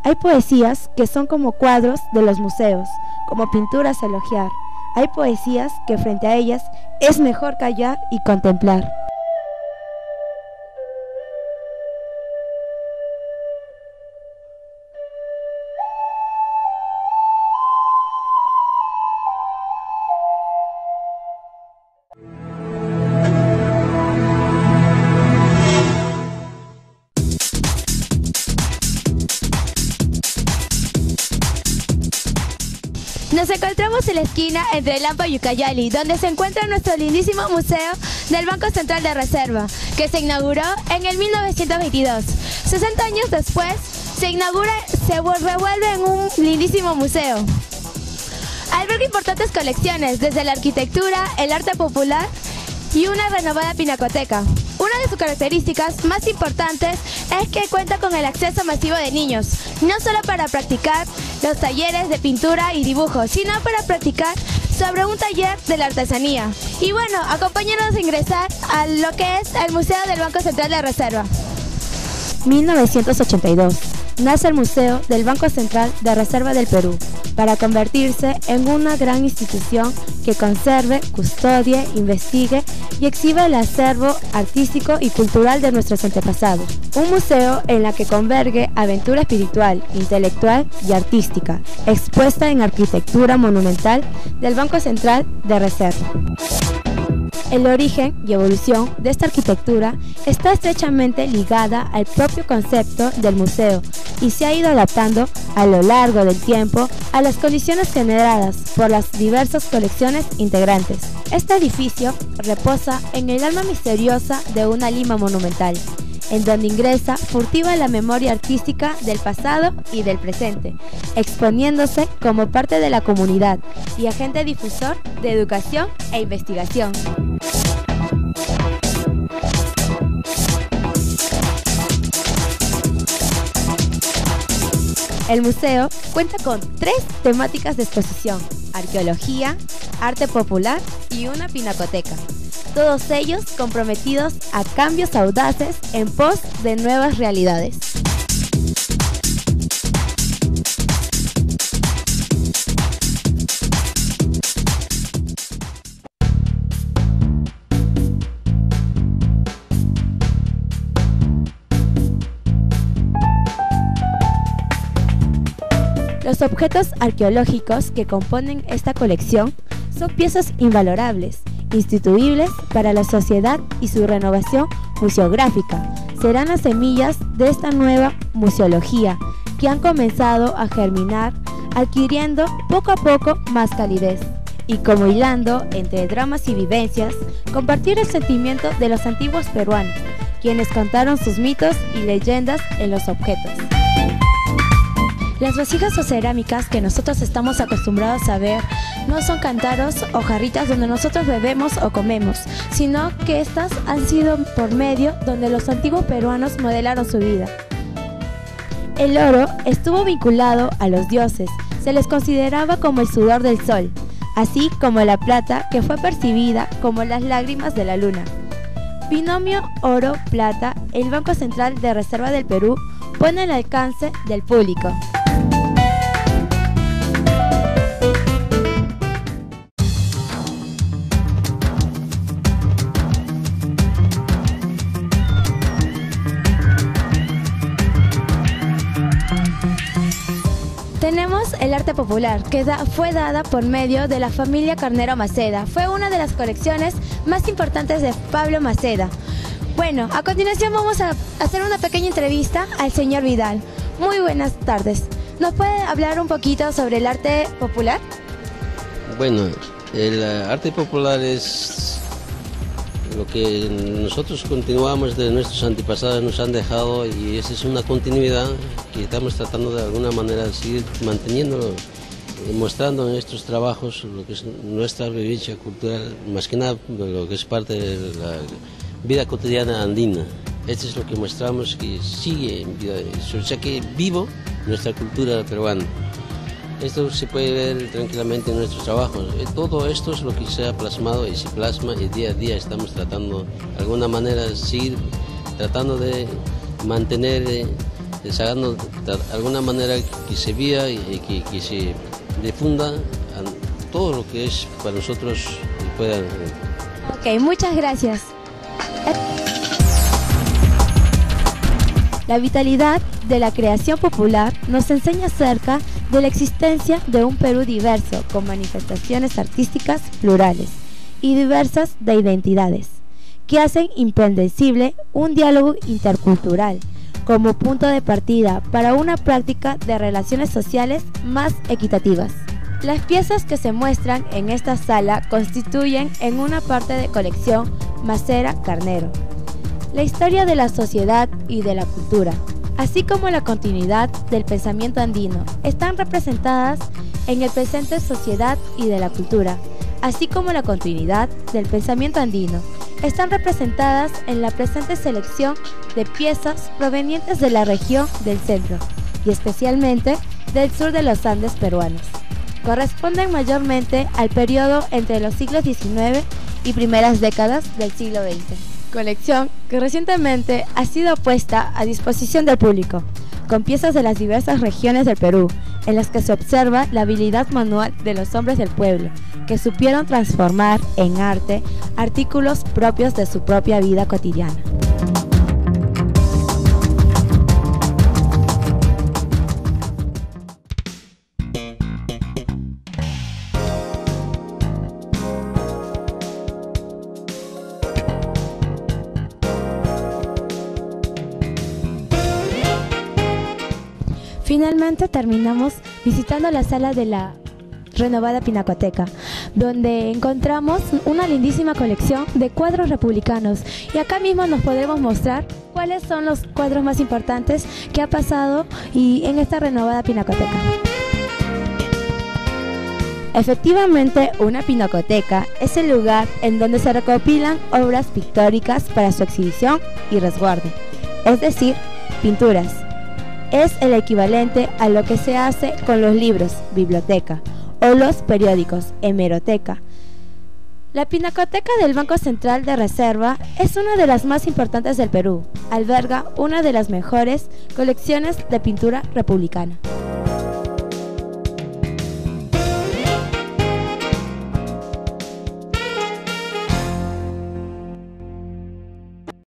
Hay poesías que son como cuadros de los museos, como pinturas a elogiar. Hay poesías que frente a ellas es mejor callar y contemplar. Nos encontramos en la esquina entre Lampa y Ucayali, donde se encuentra nuestro lindísimo museo del Banco Central de Reserva, que se inauguró en el 1922. 60 años después, se revuelve en un lindísimo museo. Alberga importantes colecciones, desde la arquitectura, el arte popular y una renovada pinacoteca. Una de sus características más importantes es que cuenta con el acceso masivo de niños, no solo para practicar los talleres de pintura y dibujo, sino para practicar sobre un taller de la artesanía. Y bueno, acompáñanos a ingresar a lo que es el Museo del Banco Central de Reserva. 1982. Nace el Museo del Banco Central de Reserva del Perú, para convertirse en una gran institución que conserve, custodie, investigue y exhiba el acervo artístico y cultural de nuestros antepasados. Un museo en la que converge aventura espiritual, intelectual y artística, expuesta en arquitectura monumental del Banco Central de Reserva. El origen y evolución de esta arquitectura está estrechamente ligada al propio concepto del museo y se ha ido adaptando a lo largo del tiempo a las condiciones generadas por las diversas colecciones integrantes. Este edificio reposa en el alma misteriosa de una Lima monumental, en donde ingresa furtiva la memoria artística del pasado y del presente, exponiéndose como parte de la comunidad y agente difusor de educación e investigación. El museo cuenta con 3 temáticas de exposición: arqueología, arte popular y una pinacoteca. Todos ellos comprometidos a cambios audaces en pos de nuevas realidades. Los objetos arqueológicos que componen esta colección son piezas invalorables, instituibles para la sociedad, y su renovación museográfica serán las semillas de esta nueva museología que han comenzado a germinar, adquiriendo poco a poco más calidez y, como hilando entre dramas y vivencias, compartir el sentimiento de los antiguos peruanos, quienes contaron sus mitos y leyendas en los objetos. Las vasijas o cerámicas que nosotros estamos acostumbrados a ver no son cántaros o jarritas donde nosotros bebemos o comemos, sino que estas han sido por medio donde los antiguos peruanos modelaron su vida. El oro estuvo vinculado a los dioses, se les consideraba como el sudor del sol, así como la plata, que fue percibida como las lágrimas de la luna. Binomio oro-plata, el Banco Central de Reserva del Perú pone al alcance del público. Tenemos el arte popular, que fue dada por medio de la familia Carnero Maceda. Fue una de las colecciones más importantes de Pablo Maceda. Bueno, a continuación vamos a hacer una pequeña entrevista al señor Vidal. Muy buenas tardes. ¿Nos puede hablar un poquito sobre el arte popular? Bueno, el arte popular es lo que nosotros continuamos de nuestros antepasados, nos han dejado, y esa es una continuidad que estamos tratando de alguna manera de seguir manteniendo, mostrando en estos trabajos lo que es nuestra vivencia cultural, más que nada lo que es parte de la vida cotidiana andina. Esto es lo que mostramos, que sigue en vida, o sea que vivo nuestra cultura peruana. Esto se puede ver tranquilamente en nuestros trabajos. Todo esto es lo que se ha plasmado y se plasma, y día a día estamos tratando de alguna manera de seguir tratando de mantener sacando de alguna manera que se vea y que se difunda a todo lo que es para nosotros y puedan. Ok, muchas gracias. La vitalidad de la creación popular nos enseña acerca de la existencia de un Perú diverso, con manifestaciones artísticas plurales y diversas de identidades, que hacen impredecible un diálogo intercultural como punto de partida para una práctica de relaciones sociales más equitativas. Las piezas que se muestran en esta sala constituyen en una parte de colección Macera Carnero, la historia de la sociedad y de la cultura, así como la continuidad del pensamiento andino, están representadas en el presente Sociedad y de la Cultura, así como la continuidad del pensamiento andino, están representadas en la presente selección de piezas provenientes de la región del centro y especialmente del sur de los Andes peruanos. Corresponden mayormente al periodo entre los siglos XIX y primeras décadas del siglo XX. Colección que recientemente ha sido puesta a disposición del público, con piezas de las diversas regiones del Perú, en las que se observa la habilidad manual de los hombres del pueblo, que supieron transformar en arte artículos propios de su propia vida cotidiana. Finalmente terminamos visitando la sala de la renovada Pinacoteca, donde encontramos una lindísima colección de cuadros republicanos, y acá mismo nos podremos mostrar cuáles son los cuadros más importantes que ha pasado y en esta renovada Pinacoteca. Efectivamente, una pinacoteca es el lugar en donde se recopilan obras pictóricas para su exhibición y resguardo, es decir, pinturas. Es el equivalente a lo que se hace con los libros, biblioteca, o los periódicos, hemeroteca. La Pinacoteca del Banco Central de Reserva es una de las más importantes del Perú. Alberga una de las mejores colecciones de pintura republicana.